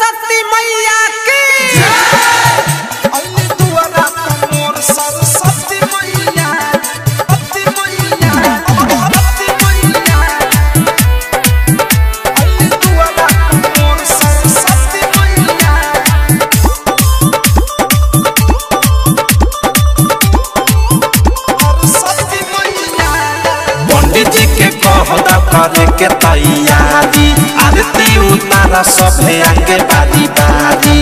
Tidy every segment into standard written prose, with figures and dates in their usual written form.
सरस्वती मैया की करे के तैयारी आरती उतारा सभे आगे बारी बारी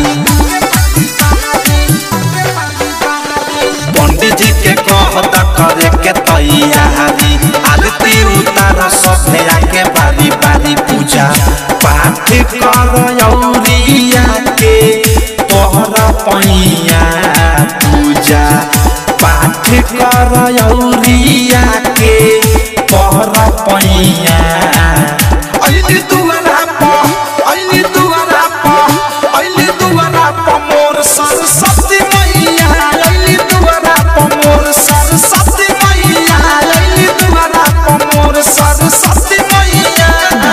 पंडित जी के कहता करे के तैयारी आरती उतारा सभे आगे बारी बारी पूजा पाठ करौरिया के तोहरा पैया पूजा पाठ करौरिया के तोहरा पैया अइली दुआरा प मोर सरस्वती मैया अइली दुआरा प मोर सरस्वती मैया अइली दुआरा प मोर सरस्वती मैया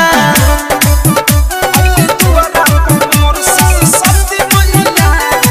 अइली दुआरा प मोर सरस्वती मैया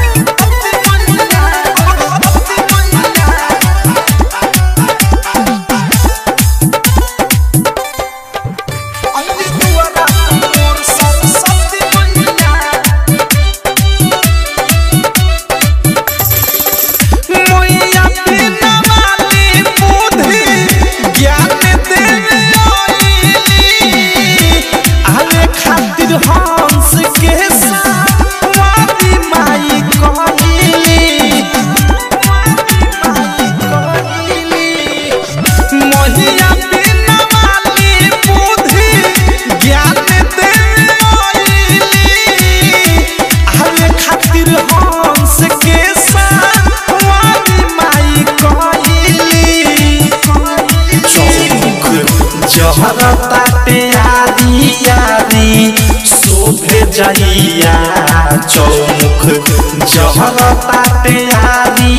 जहिया चौमुख जहरता तैयारी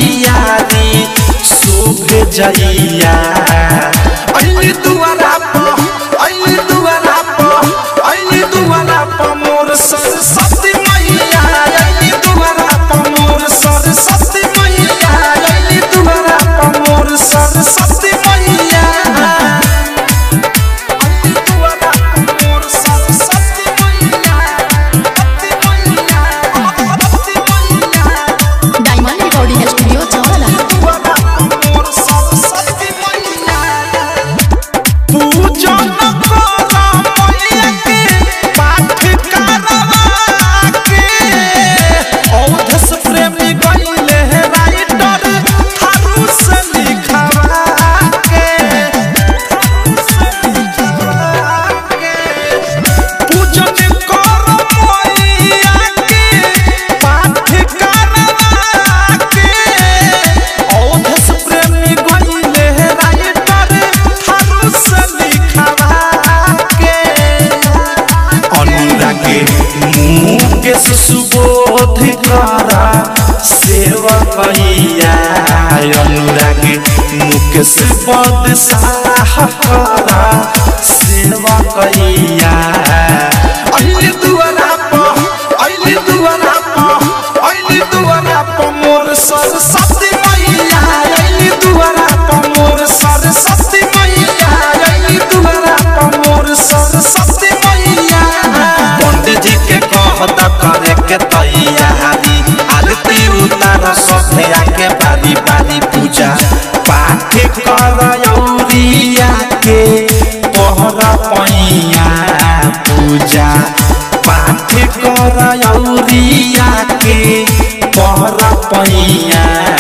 शोभे जइया अइली दुआरा प मोर सरस्वती मैया अइली दुआरा प मोर सरस्वती मैया अइली दुआरा प मोर सरस्वती मैया अइली दुआरा प मोर सरस्वती मैया डायमंड रिकॉर्डिंग स्टूडियो चौराहा पूजन करा मैया के पाठ करवा के औधस प्रेमी गइले राइटर थारू से लिखवा के पूजन करा मैया के पाठ करवा के औधस प्रेमी गइले राइटर थारू से लिखवा के अनुरागे मुकेश सुबोध करा सेवा कैया अनुरागे मुकेश पद साह करा सेवा कैया अइली दुआरा प मोर सरस्वती मैया अइली दुआरा प मोर सरस्वती मैया अइली दुआरा प मोर सरस्वती मैया पंडित जी के कहता करे के तैयारी आरती उतारा सभे आगे बारी बारी पूजा पाठ करौरिया के तोहरा पैया पूजा पाठ करौरिया के तोहरा पैया।